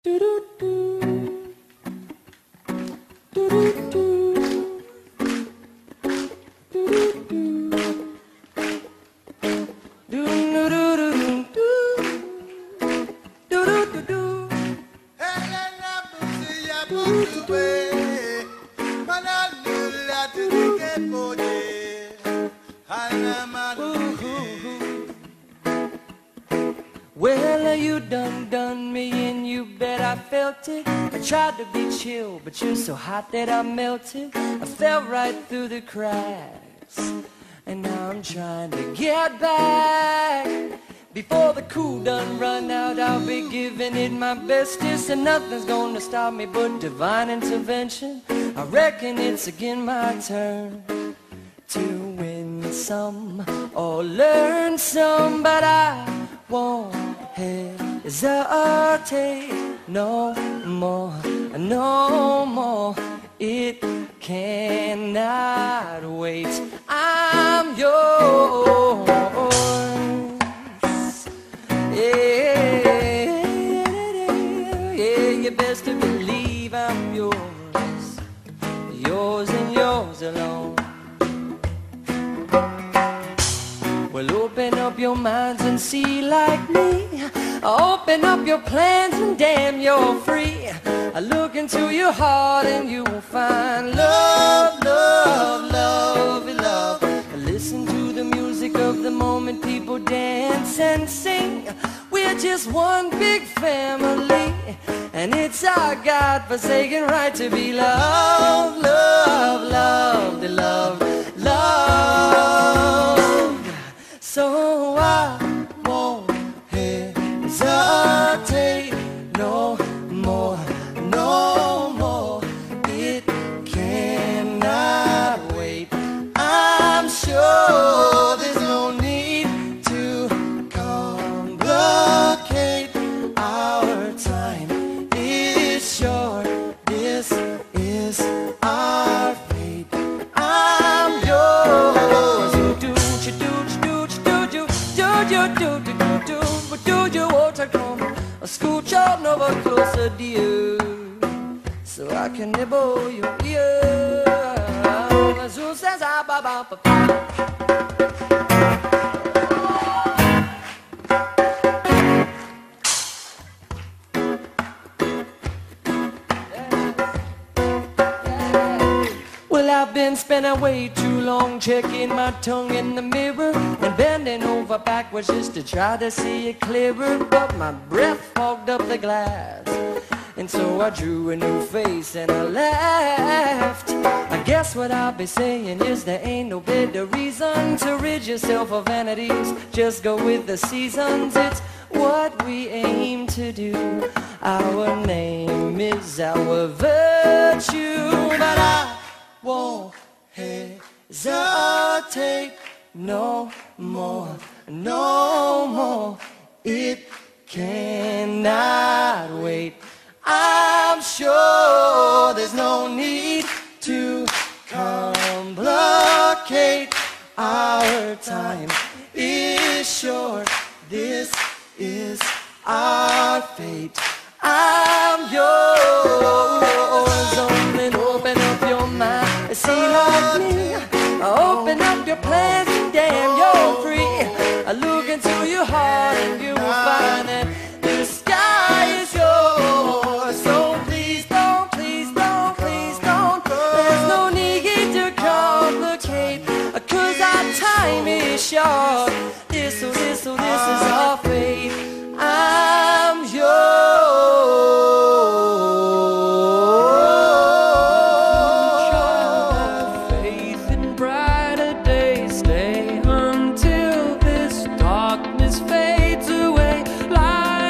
Well, you done me and you bet I felt it. I tried to be chill, but you're so hot that I melted. I fell right through the cracks, and now I'm trying to get back. Before the cool done run out, I'll be giving it my bestest, and nothing's gonna stop me but divine intervention. I reckon it's again my turn to win some or learn some, but I won't hesitate no more, no more. It cannot wait. I'm yours. Yeah, yeah, you best to believe I'm yours, yours and yours alone. Well, open up your minds and see like me. Open up your plans and damn, you're free. I look into your heart and you will find love, love, love, love. Listen to the music of the moment, people dance and sing. We're just one big family, and it's our God-forsaken right to be loved, love, love, love, love. So I won't hesitate no more, no more. It cannot wait. I'm sure there's no need to complicate. Our time is short. This is our fate. I'm yours. Do you want to come scooch on over closer, dear, so I can nibble your ear? Who says I ba ba ba ba? Well, I've been spending way too long checking my tongue in the mirror and bending over backwards just to try to see it clearer. But my breath fogged up the glass, and so I drew a new face and I laughed. I guess what I'll be saying is there ain't no better reason to rid yourself of vanities. Just go with the seasons, it's what we aim to do. Our name is our virtue, but I won't hesitate no more, no more. It cannot wait. I'm sure there's no need to complicate. Our time is short. This is our fate. I'm yours. Only open up your mind, see like me. Open up your plans and damn, you're free. I look into your heart and you will find that the sky is yours. So please don't, please don't, please don't. There's no need to complicate, 'cause our time is short. This is our fate. I'm yours. Stay until this darkness fades away. Light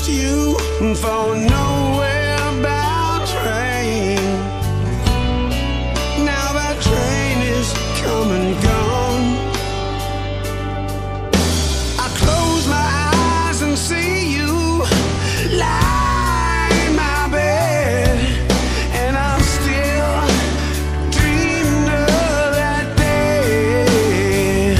left you for nowhere bound train. Now that train is come and gone. I close my eyes and see you lie in my bed, and I'm still dreaming of that day.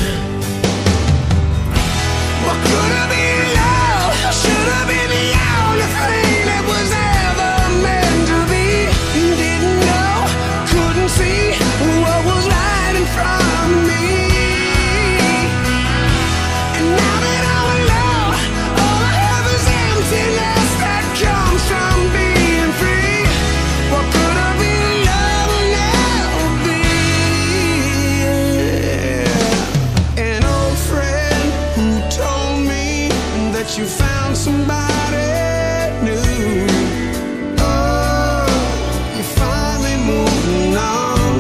What could have been love? Should have been the only thing that was ever meant to be. Didn't know, couldn't see what was right in front of me. And now that I'm alone, all I have is emptiness that comes from being free. What could have been love will never be. An old friend who told me that you found somebody new. Oh, you're finally moving on.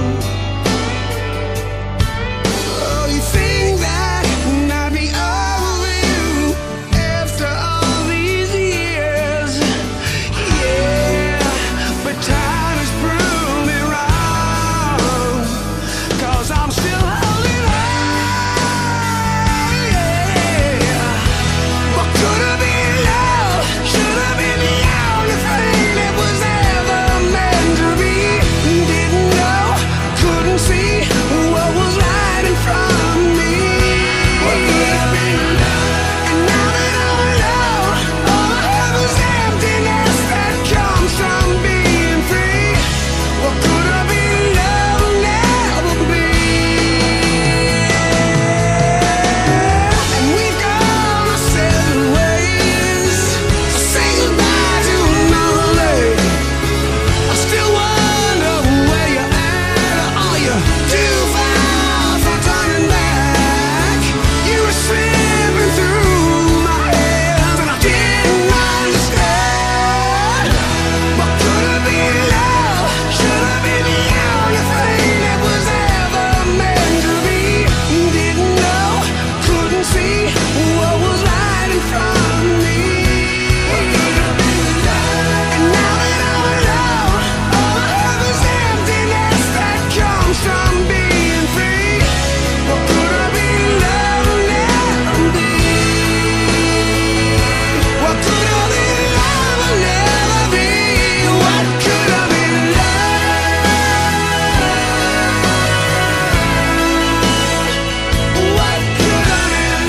Oh, you think that I'd be over you after all these years? Yeah, but time has proved me wrong, 'cause I'm still holding on. Yeah. What could have been love? Should have been the only thing that was ever meant to be. Didn't know, couldn't see what was right in front of me. What could have been love? And now that I'm alone, all I have is emptiness that comes from being free. What could have been love will never be. And we've gone our separate ways. So say goodbye to lonely. I still wonder where you're at. Are you too far from turning back? You were slipping through my hands and I didn't understand. What could have been love? Should have been the only thing that was ever meant to be. Didn't know, couldn't see what was right in front of me. What could have been love? And now that I'm alone, all I have is emptiness that comes from being free. What could have been love will never be. What could have been love will never be. What could have been love? What could have been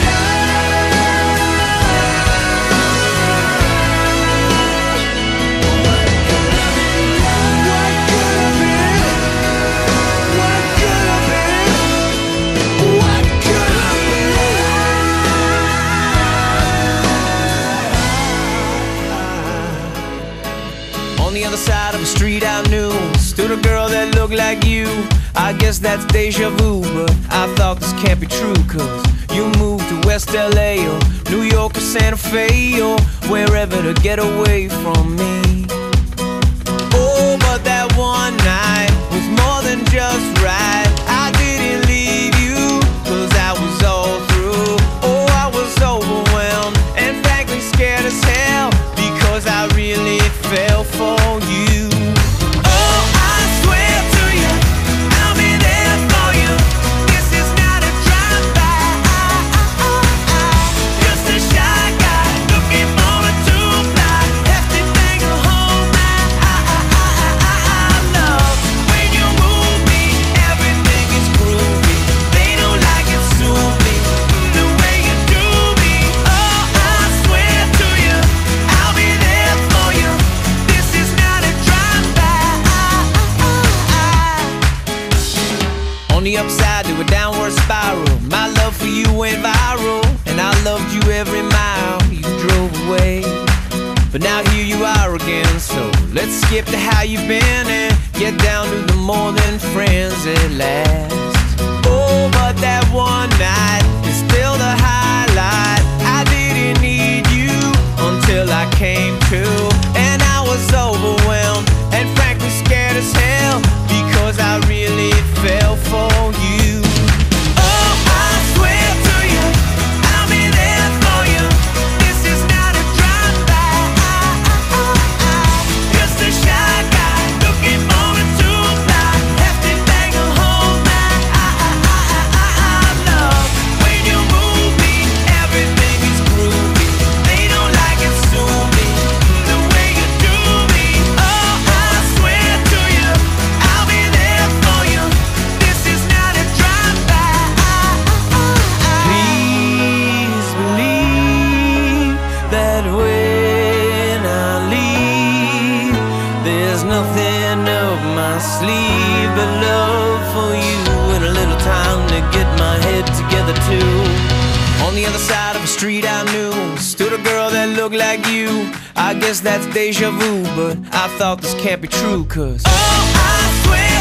On the other side of the street I knew stood a girl that looked like you. I guess that's deja vu, but I thought this can't be true, 'cause you moved to West LA or New York or Santa Fe or wherever to get away from me. Oh, but that one night was more than just right. I didn't leave you 'cause I was all through. Oh, I was overwhelmed and frankly scared as hell, because I really fell for you. Oh, I swear to you, I'll be there for you. This is not a drive-by. Just a shy guy looking for a two-fly. Hefty thing to hold my love. When you move me, everything is groovy. They don't like it, sue me the way you do me. Oh, I swear to you, I'll be there for you. This is not a drive-by. On the upside to a downward spiral, my love for you went viral, and I loved you every mile you drove away. But now here you are again, so let's skip to how you've been and get down to the more than friends at last. Oh, but that one night is still the highlight. I didn't need you until I came to, and I was overwhelmed and frankly scared as hell, because I really fell for you. Oh, I swear to you, I'll be there for you. This is not a drive-by. nothing up my sleeve but love for you and a little time to get my head together too. On the other side of a street I knew stood a girl that looked like you. I guess that's deja vu, but I thought this can't be true, 'cause oh, I swear